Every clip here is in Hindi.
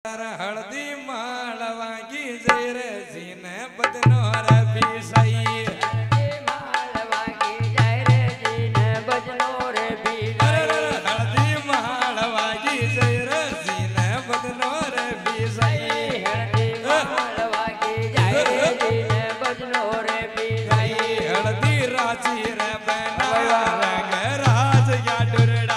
हल्दी माळवागी जैर जीन बदनोर पिसाई हल्दी माळवागी जैर जीन बदनोर पिसाई हल्दी माळवागी जैर जीन बदनोर पिसाई हल्दी माळवागी जैर जीन बदनोर पिसाई हल्दी राची रे बना रंग राज या डुरडा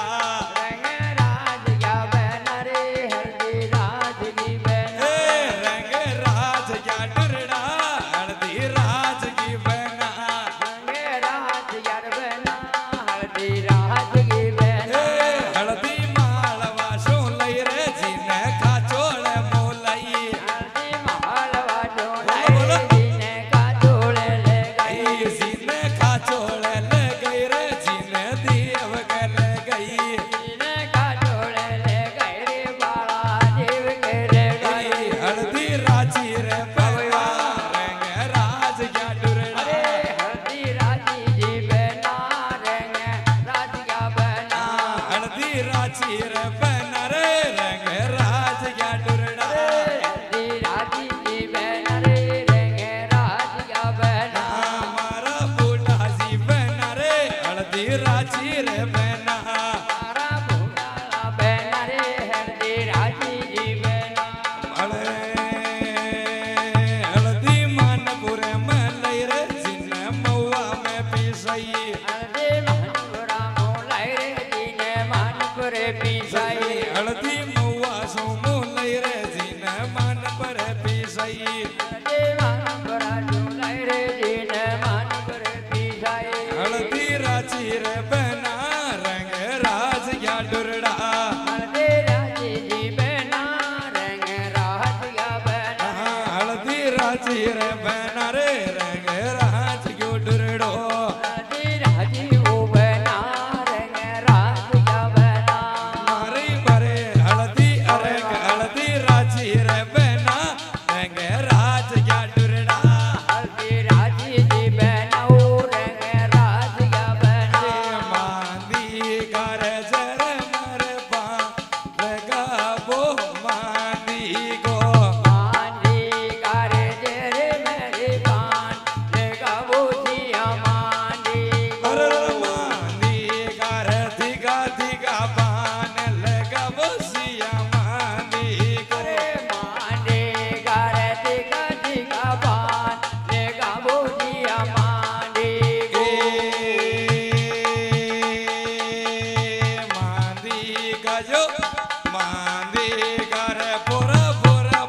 हल्दी मऊआ सो मोलई रे जीन मान पर पिसाई हल्दी राची रे बना रंग राज या डुरडा हल्दी राची रे बना रे रंग राज यो डुरडो मांदी कर पूरा पूरा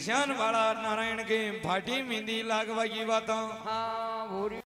घशान वाला नारायण के भाटी मेहंदी लागवा की बातों हाँ भूरी